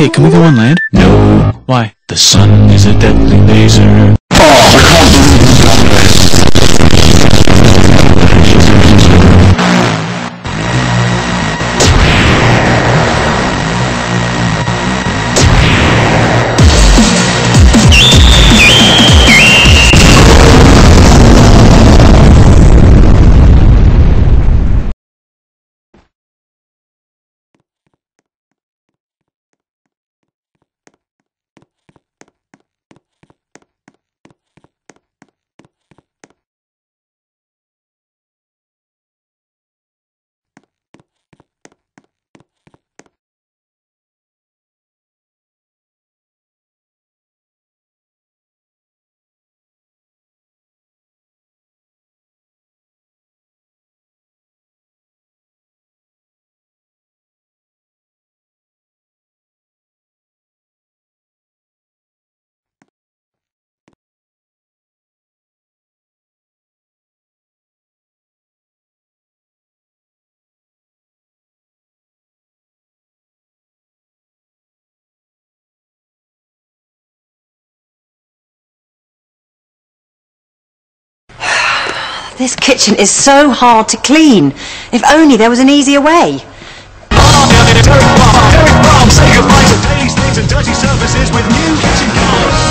Hey, can we go on land? No. Why? The sun is a deadly laser. This kitchen is so hard to clean. If only there was an easier way. Derek Farm, say goodbye to daily stains and dirty surfaces with new kitchen cars.